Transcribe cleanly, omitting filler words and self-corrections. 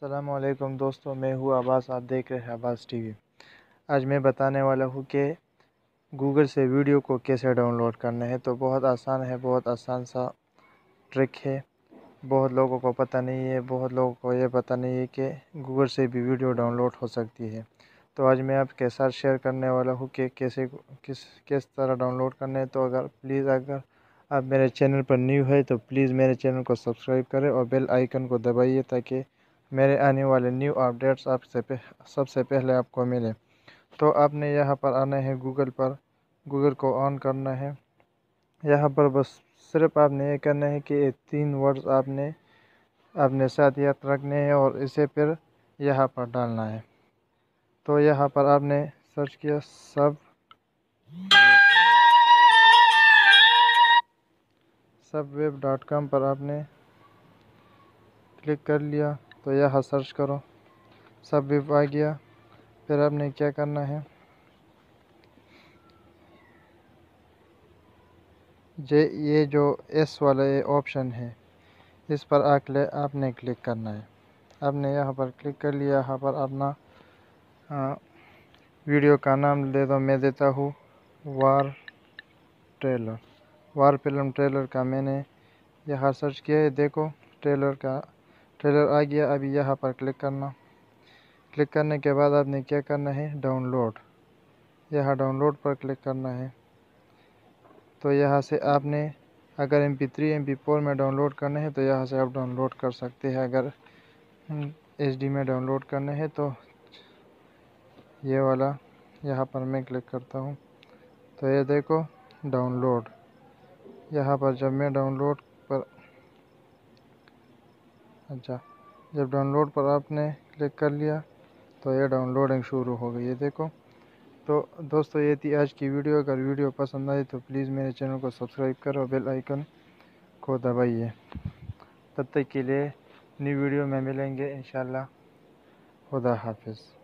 السلام علیکم دوستوں، میں ہوں عباس، آپ دیکھ رہے ہیں عباس ٹی وی۔ آج میں بتانے والا ہوں کہ گوگل سے ویڈیو کو کیسے ڈاؤن لوڈ کرنا ہے۔ تو بہت آسان ہے، بہت آسان سا ٹرک ہے۔ بہت لوگوں کو پتہ نہیں ہے، بہت لوگوں کو یہ پتہ نہیں ہے کہ گوگل سے بھی ویڈیو ڈاؤن لوڈ ہو سکتی ہے۔ تو آج میں آپ کے ساتھ شیئر کرنے والا ہوں کہ کس طرح ڈاؤن لوڈ کرنا ہے۔ تو اگر آپ میرے چینل پر نیو ہے تو پلیز میرے چینل کو سبسکرائب کریں اور بیل آئیکن کو دبائیے تاکہ میرے آنے والے نیو اپڈیٹس سب سے پہلے آپ کو ملے۔ تو آپ نے یہاں پر آنا ہے گوگل کو آن کرنا ہے۔ یہاں پر بس صرف آپ نے یہ کرنا ہے کہ یہ 3 ورڈز آپ نے ساتھ یاد رکھنے ہیں اور اسے پھر یہاں پر ڈالنا ہے۔ تو یہاں پر آپ نے سرچ کیا subweb.com پر آپ نے کلک کر لیا۔ تو یہاں سرچ کرو، سب ویب آ گیا۔ پھر آپ نے کیا کرنا ہے، یہ جو ایس والا آپشن ہے اس پر آپ نے کلک کرنا ہے۔ آپ نے یہاں پر کلک کر لیا۔ یہاں پر اپنا ویڈیو کا نام دے دو، میں دیتا ہوں وار فلم ٹریلر کا۔ میں نے یہاں سرچ کیا ہے، دیکھو ٹریلر آ گیا۔ ابھی یہاں پر کلک کرنے کے بعد آپ نے کیا کرنا ہے، ڈاؤن لوڈ، یہاں ڈاؤن لوڈ پر کلک کرنا ہے۔ تو یہاں سے آپ نے اگر MP3 MP4 میں ڈاؤن لوڈ کرنا ہے تو یہاں سے آپ ڈاؤن لوڈ کر سکتے ہیں۔ اگر HD میں ڈاؤن لوڈ کرنا ہے تو یہ والا یہاں پر میں کلک کرتا ہوں۔ تو یہ دیکھو ڈاؤن لوڈ، یہاں پر جب ڈاؤن لوڈ پر آپ نے کلک کر لیا تو یہ ڈاؤن لوڈنگ شروع ہو گئی ہے، دیکھو۔ تو دوستو یہ تھی آج کی ویڈیو۔ اگر ویڈیو پسند آئی تو پلیز میرے چینل کو سبسکرائب کرو اور بیل آئیکن کو دبائیے۔ تب تک کے لیے نیو ویڈیو میں ملیں گے انشاءاللہ۔ خدا حافظ۔